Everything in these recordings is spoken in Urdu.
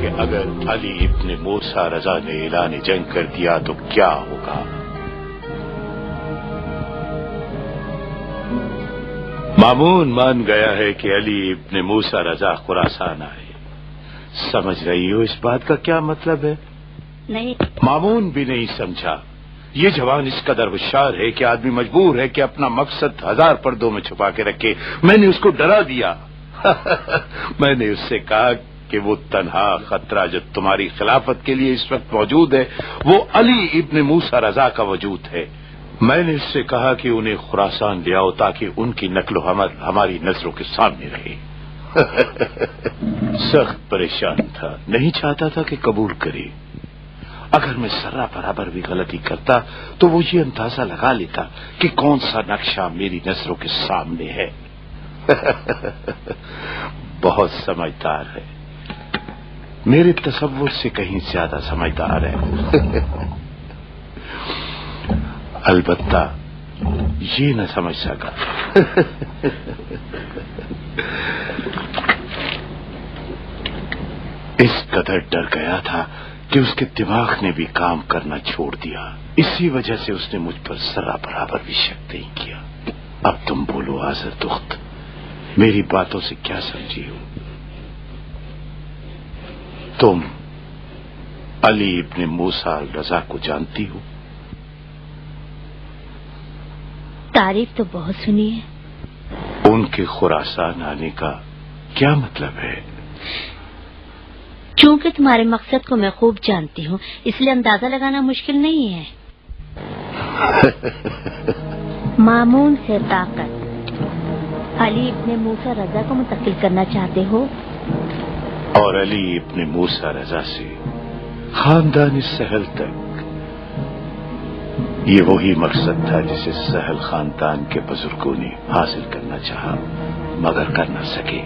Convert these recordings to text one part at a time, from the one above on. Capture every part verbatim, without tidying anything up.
کہ اگر علی ابن موسیٰ رضا نے اعلان جنگ کر دیا تو کیا ہوگا؟ مامون مان گیا ہے کہ علی ابن موسیٰ رضا خراسان آئے. سمجھ رہی ہو اس بات کا کیا مطلب ہے؟ نہیں. مامون بھی نہیں سمجھا. یہ جوان اس قدر ہوشیار ہے کہ آدمی مجبور ہے کہ اپنا مقصد ہزار پردوں میں چھپا کے رکھے. میں نے اس کو ڈرا دیا. میں نے اس سے کہا کہ وہ تنہا خطرہ جو تمہاری خلافت کے لیے اس وقت موجود ہے وہ علی ابن موسیٰ رضا کا وجود ہے. میں نے اس سے کہا کہ انہیں خراسان لے آؤ تاکہ ان کی نقل و حمل ہماری نظروں کے سامنے رہے. سخت پریشان تھا، نہیں چاہتا تھا کہ قبول کرے. اگر میں ذرہ برابر بھی غلطی کرتا تو وہ یہ اندازہ لگا لیتا کہ کون سا نقشہ میری نظروں کے سامنے ہے. بہت سمجھدار ہے، میرے تصور سے کہیں زیادہ سمجھدار ہے. البتہ یہ نہ سمجھ سکا. اس قدر ڈر گیا تھا کہ اس کے دماغ نے بھی کام کرنا چھوڑ دیا. اسی وجہ سے اس نے مجھ پر ذرہ برابر بھی شک نہیں کیا. اب تم بولو حاضر دخت، میری باتوں سے کیا سمجھی ہو؟ تم علی ابن موسیٰ رضا کو جانتی ہو؟ تعریف تو بہت سنی ہے. ان کے خراسان آنے کا کیا مطلب ہے؟ چونکہ تمہارے مقصد کو میں خوب جانتی ہوں اس لیے اندازہ لگانا مشکل نہیں ہے. مامون سے طاقت علی ابن موسیٰ رضا کو منتقل کرنا چاہتے ہو، اور علی ابن موسیٰ رضا سے خاندان سہل تک. یہ وہی مقصد تھا جسے سہل خاندان کے بزرگوں نے حاصل کرنا چاہا مگر کر نہ سکے.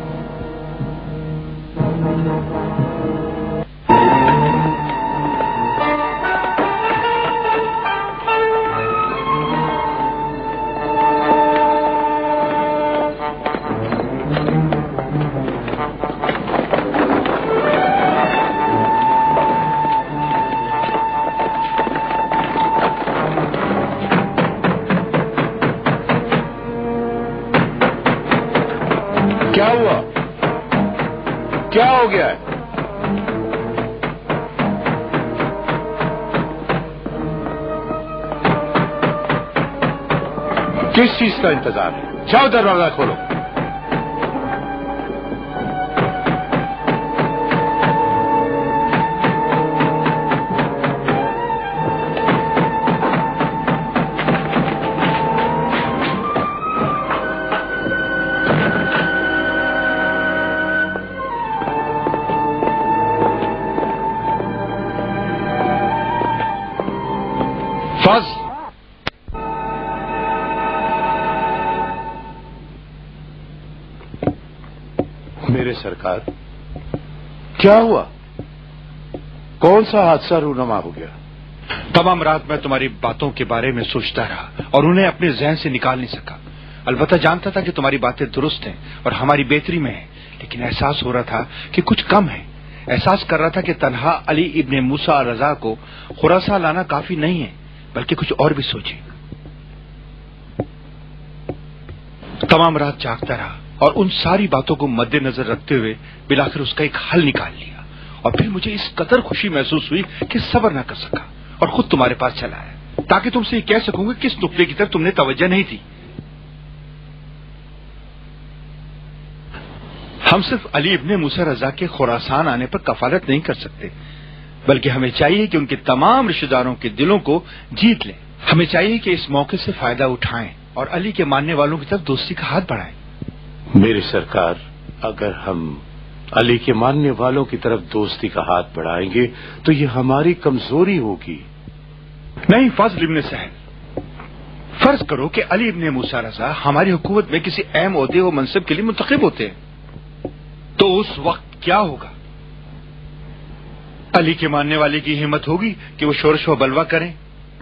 کیا ہوا؟ کیا ہو گیا ہے؟ کس چیز کا انتظار ہے؟ جاؤ دروازہ کھولو. میرے سرکار کیا ہوا؟ کون سا حادثہ رونما ہو گیا؟ تمام رات میں تمہاری باتوں کے بارے میں سوچتا رہا اور انہیں اپنے ذہن سے نکال نہیں سکا. البتہ جانتا تھا کہ تمہاری باتیں درست ہیں اور ہماری بہتری میں ہیں، لیکن احساس ہو رہا تھا کہ کچھ کم ہے. احساس کر رہا تھا کہ تنہا علی ابن موسیٰ رضا کو خراسان لانا کافی نہیں ہے بلکہ کچھ اور بھی سوچیں. تمام رات جاگتا رہا اور ان ساری باتوں کو مد نظر رکھتے ہوئے بالآخر اس کا ایک حل نکال لیا. اور پھر مجھے اس قدر خوشی محسوس ہوئی کہ صبر نہ کر سکا اور خود تمہارے پاس چلا آیا تاکہ تم سے یہ کہہ سکوں کہ کس نقطے کی طرف تم نے توجہ نہیں دی. ہم صرف علی ابن موسیٰ رضا کے خراسان آنے پر کفالت نہیں کر سکتے بلکہ ہمیں چاہیے کہ ان کے تمام رشتہ داروں کے دلوں کو جیت لیں. ہمیں چاہیے کہ اس موقع سے فائدہ اٹھائیں اور علی کے ماننے والوں کی طرف دوستی کا ہاتھ بڑھائیں. میرے سرکار، اگر ہم علی کے ماننے والوں کی طرف دوستی کا ہاتھ بڑھائیں گے تو یہ ہماری کمزوری ہوگی. نہیں فضل ابن سہل، فرض کرو کہ علی ابن موسیٰ رضا ہماری حکومت میں کسی اہم عہدے و منصب کے لیے منتخب ہوتے ہیں تو اس وقت کیا ہوگا؟ علی کے ماننے والے کی ہمت ہوگی کہ وہ شورش و بلوا کریں؟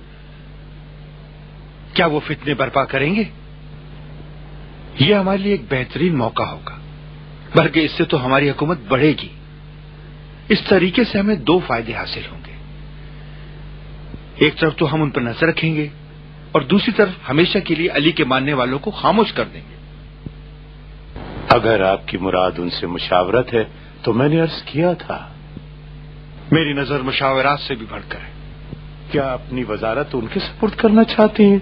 کیا وہ فتنے برپا کریں گے؟ یہ ہمارے لیے ایک بہترین موقع ہوگا بلکہ اس سے تو ہماری حکومت بڑھے گی. اس طریقے سے ہمیں دو فائدے حاصل ہوں گے. ایک طرف تو ہم ان پر نظر رکھیں گے اور دوسری طرف ہمیشہ کے لیے علی کے ماننے والوں کو خاموش کر دیں گے. اگر آپ کی مراد ان سے مشاورت ہے تو میں نے عرض کیا تھا. میری نظر مشاورات سے بھی بڑھ کر ہے. کیا اپنی وزارت ان کے سپرد کرنا چاہتے ہیں؟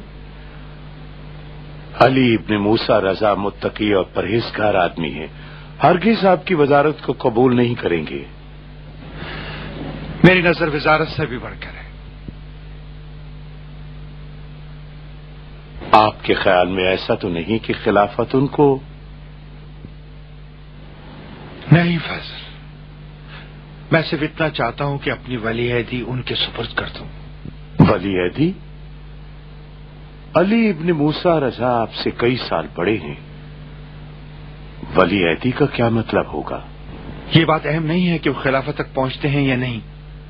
علی ابن موسیٰ رضا متقی اور پرہیزگار آدمی ہے، ہرگز آپ کی وزارت کو قبول نہیں کریں گے. میری نظر وزارت سے بھی بڑھ کر ہے. آپ کے خیال میں ایسا تو نہیں کہ خلافت ان کو؟ نہیں فضل، میں صرف اتنا چاہتا ہوں کہ اپنی ولی عہدی ان کے سپرد کر دوں. ولی عہدی؟ علی ابن موسیٰ رضا آپ سے کئی سال بڑے ہیں، ولی عہدی کا کیا مطلب ہوگا؟ یہ بات اہم نہیں ہے کہ وہ خلافت تک پہنچتے ہیں یا نہیں،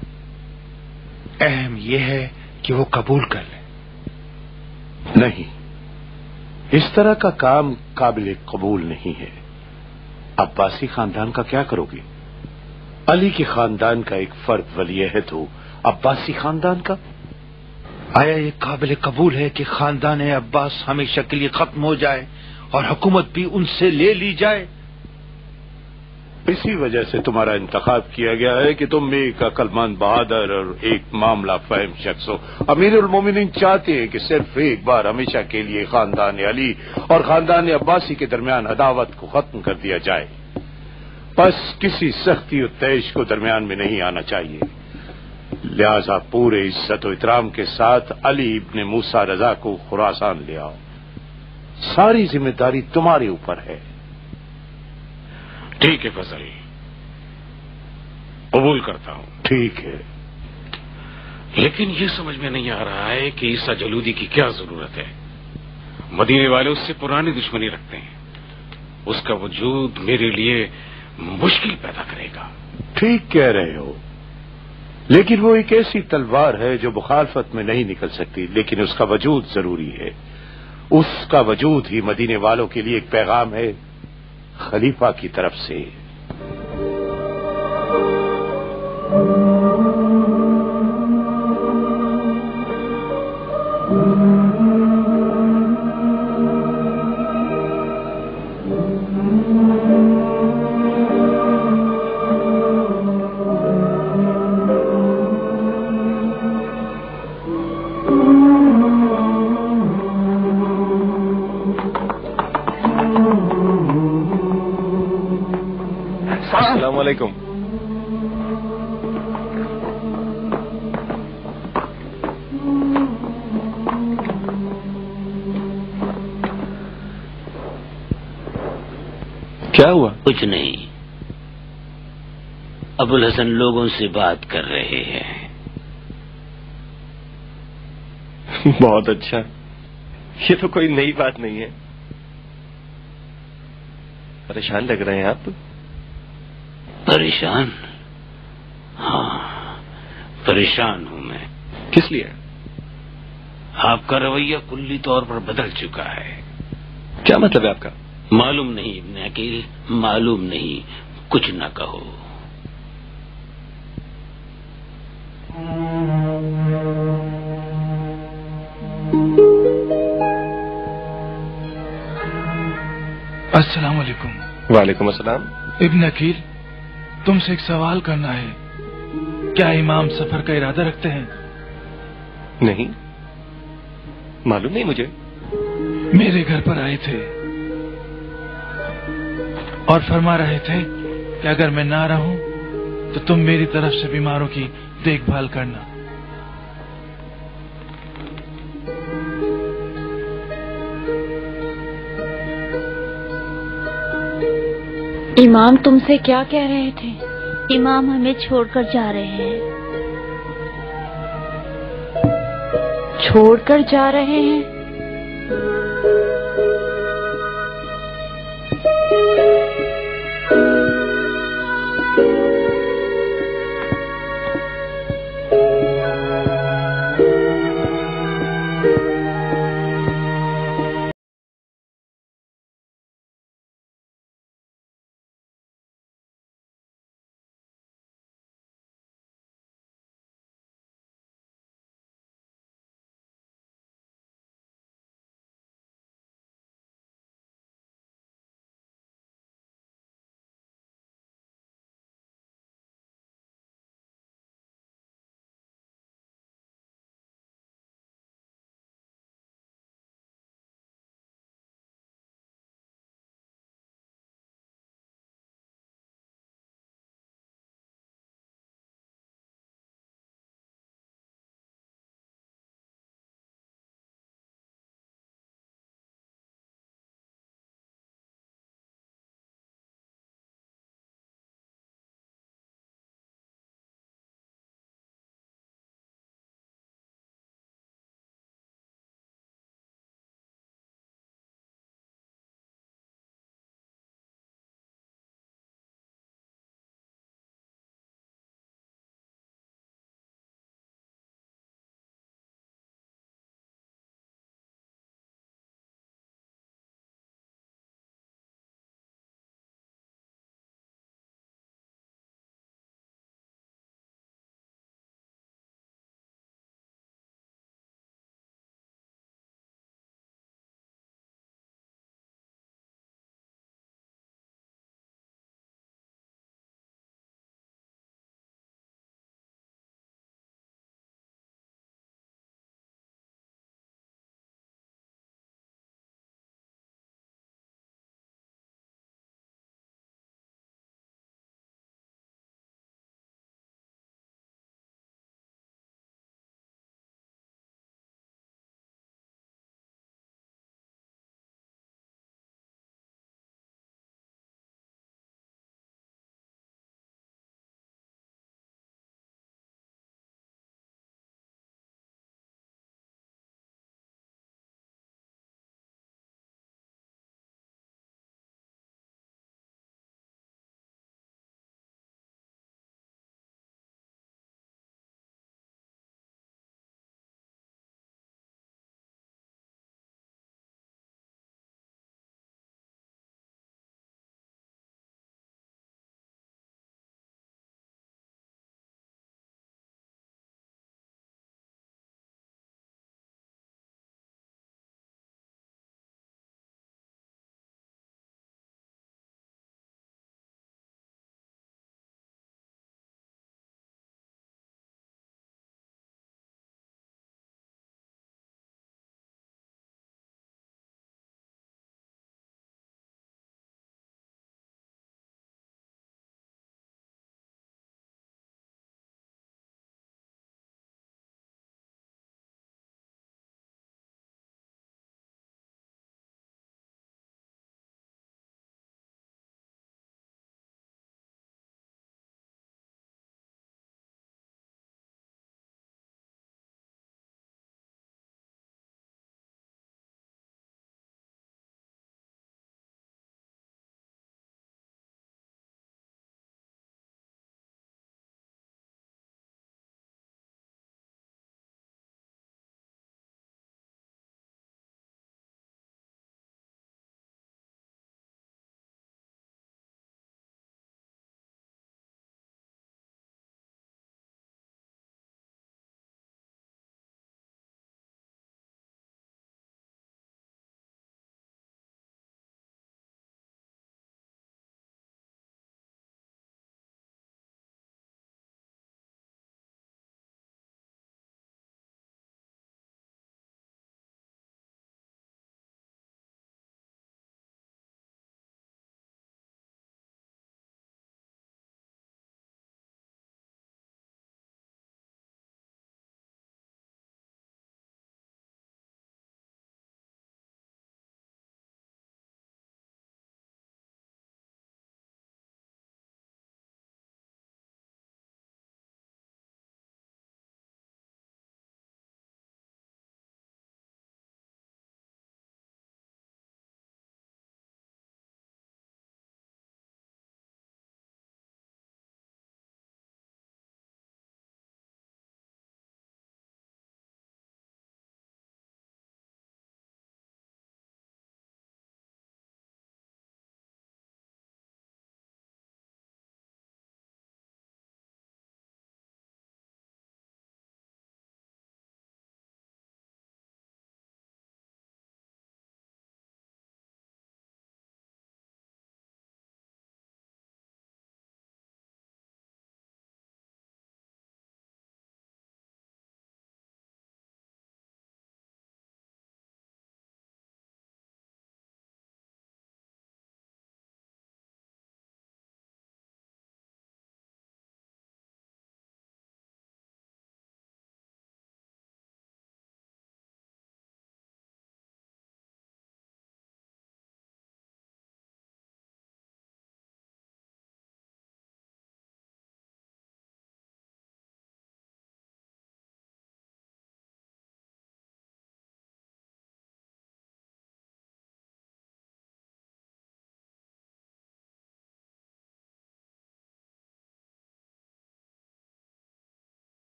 اہم یہ ہے کہ وہ قبول کر لیں. نہیں، اس طرح کا کام قابل قبول نہیں ہے. عباسی خاندان کا کیا کرو گے؟ علی کے خاندان کا ایک فرد ولی عہد ہو، عباسی خاندان کا؟ آیا یہ قابل قبول ہے کہ خاندان عباس ہمیشہ کے لیے ختم ہو جائے اور حکومت بھی ان سے لے لی جائے؟ اسی وجہ سے تمہارا انتخاب کیا گیا ہے کہ تم ایک عقل مند، بہادر اور ایک معاملہ فہم شخص ہو. امیر المومنین چاہتے ہیں کہ صرف ایک بار ہمیشہ کے لیے خاندان علی اور خاندان عباسی کے درمیان عداوت کو ختم کر دیا جائے. بس کسی سختی و تیش کو درمیان میں نہیں آنا چاہیے. لہذا پورے عزت و احترام کے ساتھ علی ابن موسیٰ رضا کو خراسان لے آؤ. ساری ذمہ داری تمہارے اوپر ہے. ٹھیک ہے فضل، قبول کرتا ہوں. ٹھیک ہے، لیکن یہ سمجھ میں نہیں آ رہا ہے کہ عیسیٰ جلودی کی کیا ضرورت ہے. مدینے والے اس سے پرانی دشمنی رکھتے ہیں. اس کا وجود میرے لیے مشکل پیدا کرے گا. ٹھیک کہہ رہے ہو، لیکن وہ ایک ایسی تلوار ہے جو مخالفت میں نہیں نکل سکتی، لیکن اس کا وجود ضروری ہے. اس کا وجود ہی مدینے والوں کے لیے ایک پیغام ہے خلیفہ کی طرف سے. السلام علیکم. کیا ہوا؟ کچھ نہیں، ابو الحسن لوگوں سے بات کر رہے ہیں. بہت اچھا، یہ تو کوئی نئی بات نہیں ہے. پریشان لگ رہے ہیں آپ. پریشان؟ ہاں پریشان ہوں میں. کس لیے؟ آپ کا رویہ کلی طور پر بدل چکا ہے. کیا مطلب ہے آپ کا؟ معلوم نہیں ابن عقیل، معلوم نہیں. کچھ نہ کہو. السلام علیکم. وعلیکم السلام. ابن عقیل، تم سے ایک سوال کرنا ہے. کیا امام سفر کا ارادہ رکھتے ہیں؟ نہیں، معلوم نہیں مجھے. میرے گھر پر آئے تھے اور فرما رہے تھے کہ اگر میں نہ رہوں تو تم میری طرف سے بیماروں کی دیکھ بھال کرنا. امام تم سے کیا کہہ رہے تھے؟ امام ہمیں چھوڑ کر جا رہے ہیں. چھوڑ کر جا رہے ہیں؟